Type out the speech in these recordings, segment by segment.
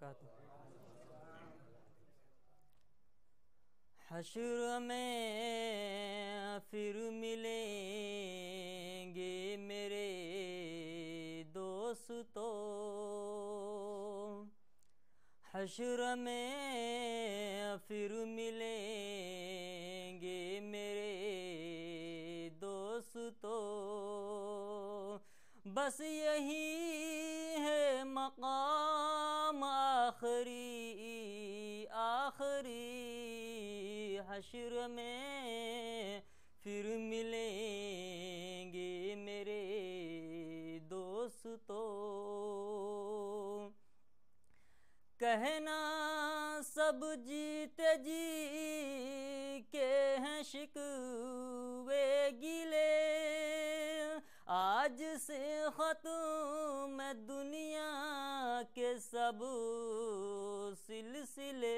वबरकातुहू। हश्र में फिर मिलेंगे मेरे दोस्तों, हश्र में फिर मिलेंगे मेरे दोस्तों। बस यही है मकाम आखिरी आखिरी, हश्र में फिर मिलेंगे मेरे दोस्तों। कहना सब जीते जी के हैं शिकवे गिले, आज से ख़त्म दुनिया के सब सिलसिले।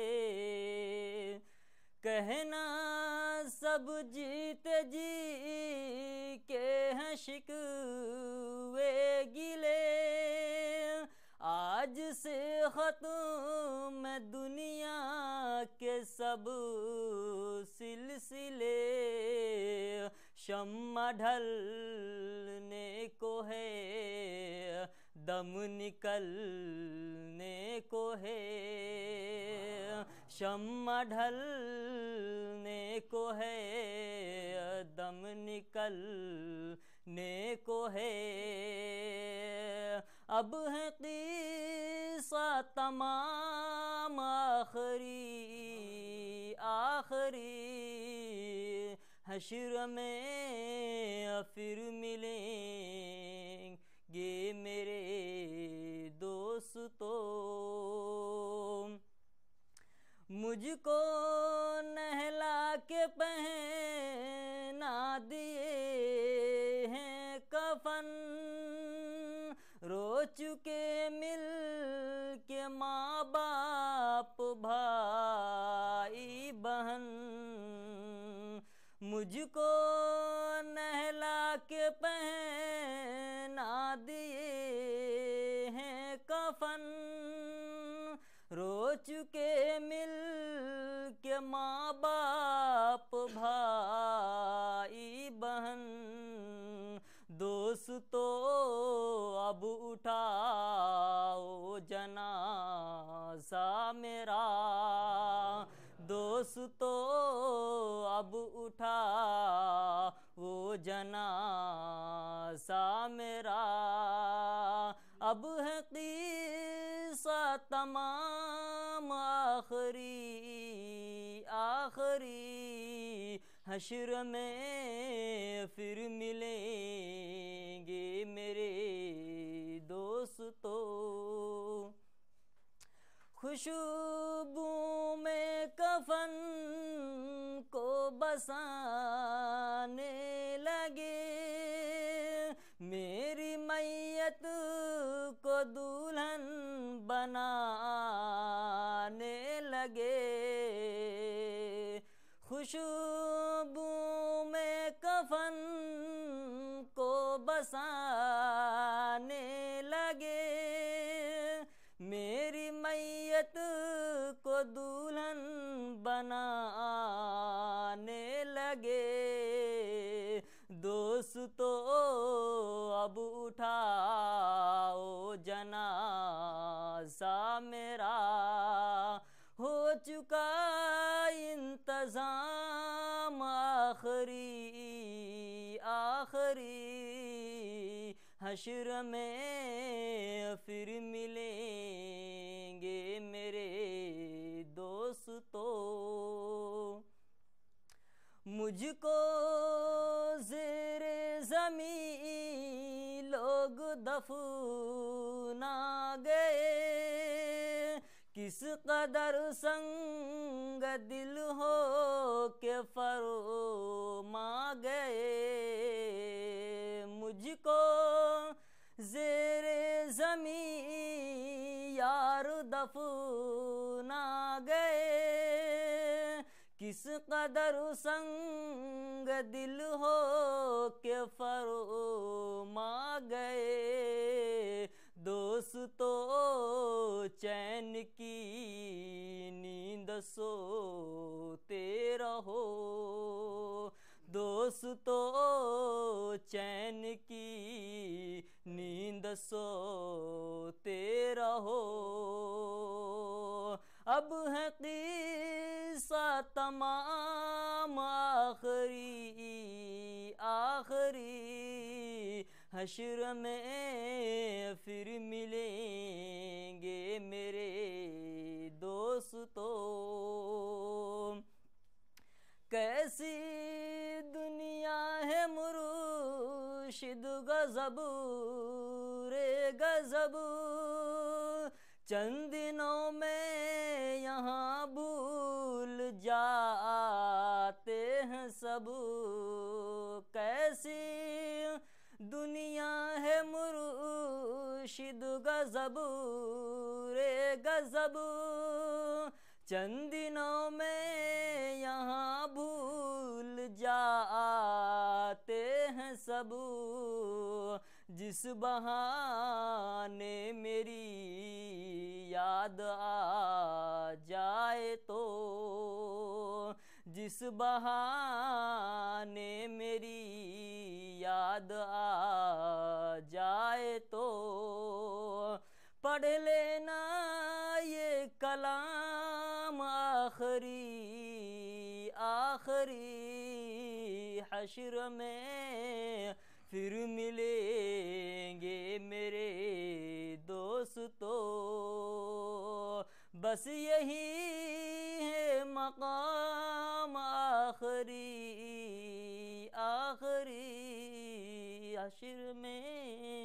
कहना सब जीते जी के हैं शिकवे गिले, आज से ख़त्म दुनिया के सब सिलसिले। शम्मा ढलने को है, दम निकलने को है, शम्मा ढलने को है, दम निकलने को है। अब है क़िस्सा तमाम आखिरी आखिरी, हश्र में फिर मिलेंगे मेरे दोस्तों। मुझको नहला के पहना दिए हैं कफन, रो चुके मिल के माँ बाप भाई बहन। मुझको नहला के पहना दिए हैं कफन, रो चुके मिल के माँ बाप भाई बहन। दोस्तों अब उठाओ जनाज़ा मेरा, दोस्तों अब उठाओ जनाज़ा मेरा। अब है क़िस्सा तमाम आखिरी आखिरी, हश्र में फिर मिलेंगे मेरे दोस्तों। खुशबू में कफन को बसाने लगे, मेरी मैयत को दुल्हन बनाने लगे। खुशबू में कफन को बसाने लगे, मेरी मैयत को दुल्हन बनाने लगे। दोस्तों अब उठाओ जनाज़ा मेरा, हो चुका इंतज़ाम आखिरी आखिरी, हश्र में फिर मिलेंगे मेरे दोस्तों। मुझको ज़ेरे ज़मीं लोग दफना गए, किस कदर संग दिल हो के फरमा गए। मुझको ज़ेरे ज़मीं यार दफना गए, किस कदर संग दिल हो के फरमा गए। दोस्त दोस्तों चैन की नींद सोते रहो, दोस्तों चैन की नींद सोते रहो। अब है किस्सा तमाम आखिरी आखिरी, हश्र में फिर मिलेंगे मेरे दोस्तों। कैसी दुनिया है मुर्शिद गजब रे गजब, चंद दिनों में यहाँ भूल जाते हैं सब। कैसी दुनिया है मुर्शिद गजब रे गजब, चंद दिनों में यहाँ भूल जाते हैं सब। जिस बहाने मेरी याद आ जाए तो, जिस बहाने मेरी याद आ जाए तो, पढ़ लेना ये कलाम आखिरी आखिरी, हश्र में फिर मिलेंगे मेरे दोस्तों। बस यही है मकाम आखिरी आखिरी, हश्र में